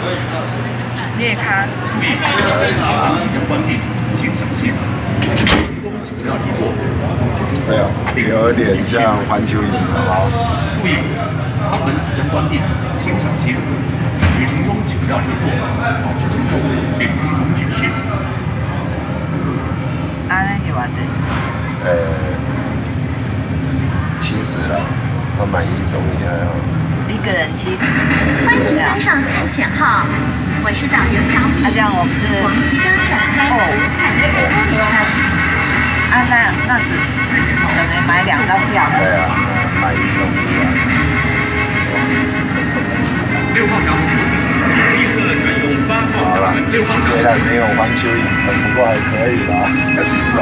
夜刊。 注意，舱门即将关闭，请小心。中请不要离座，保持轻松。 有点像环球影，好不好？ 注意，舱门即将关闭，请小心。旅程中请不要离座，保持轻松，并依从指示。 啊，那是偌济 ？70了，我满意送你哦。 一个人70。 欢迎登上头险号，我是导游小米。 这样我们是。 我们即将展开精彩的旅程。 那只等于买2张票。 对啊，买1送1啊。 6号闸门出境，立刻转用8号闸门。6号闸门。 虽然没有环球影城，不过还可以啦，至少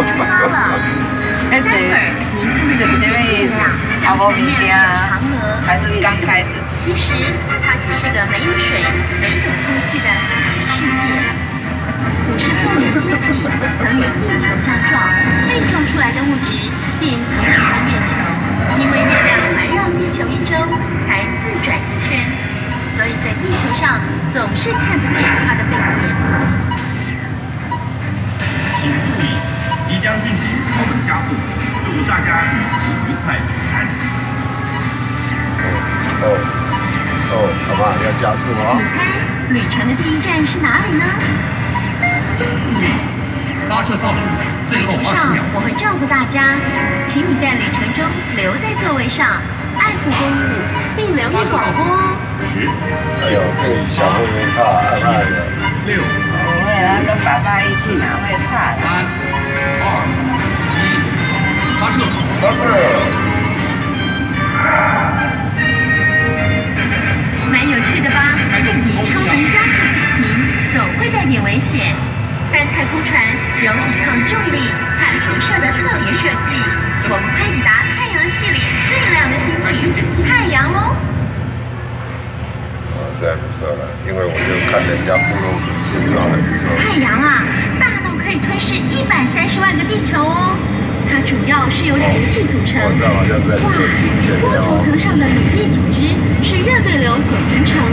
这什么意思？小无物件啊？还是刚开始？ 其实它只是个没有水、没有空气的极世界。50克的星体曾与地球相撞，被撞出来的物质便形成了月球。因为月亮环绕地球1周，才自转1圈，所以在地球上总是看不见它的背面。 请注意，即将进行舱门加速，祝大家旅途愉快平安。 好吧，要加速哦。 你猜旅程的第1站是哪里呢？ 注意，发射倒数，最后20秒。 我会照顾大家，请你在旅程中留在座位上，爱护公物，并留意广播哦。 10。 哎呦，这个小会不会怕？害怕的。 6。 不会，他跟爸爸一起哪会怕 ？3、2、1，发射！ 发射！ 蛮有趣的吧？以超能加速飞行，总会带点危险。但太空船有抵抗重力和辐射的特别设计，我们快抵达太阳系里最亮的星体——太阳喽！ 这还不错了，因为我就看人家部落格介绍还不错。 太阳啊，大到可以吞噬130万个地球哦！它主要是由氢气组成。 我知道，好像在多重层上的铝粒组织是热对流所形成，